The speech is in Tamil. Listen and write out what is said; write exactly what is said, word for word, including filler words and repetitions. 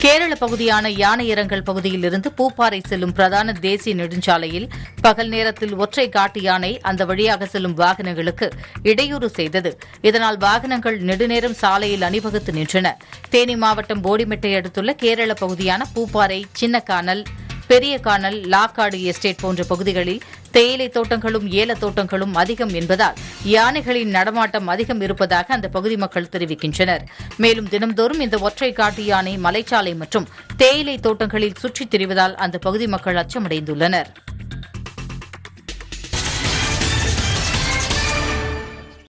கேரள பகுதியான யானையரங்கல் பகுதியில் இருந்து பூப்பாறை செல்லும் பிரதான தேசிய நெடுஞ்சாலையில் பகல் நேரத்தில் ஒற்றை காட்டு யானை அந்த வழியாக செல்லும் வாகனங்களுக்கு இடையூறு செய்தது. இதனால் வாகனங்கள் நெடுநேரம் சாலையில் அணிவகுத்து நின்றன. தேனி மாவட்டம் போடிமெட்டை அடுத்துள்ள கேரள பகுதியான பூப்பாறை, சின்னக்கானல், பெரிய கானல், லாக்காடு எஸ்டேட் போன்ற பகுதிகளில் தேயிலை தோட்டங்களும் ஏலத் தோட்டங்களும் அதிகம் என்பதால் யானைகளின் நடமாட்டம் அதிகம் இருப்பதாக அந்த பகுதி மக்கள் தெரிவிக்கின்றனர். மேலும் தினம்தோறும் இந்த ஒற்றை காட்டு யானை மலைச்சாலை மற்றும் தேயிலை தோட்டங்களில் சுற்றித் திரிவதால் அந்த பகுதி மக்கள் அச்சமடைந்துள்ளனர்.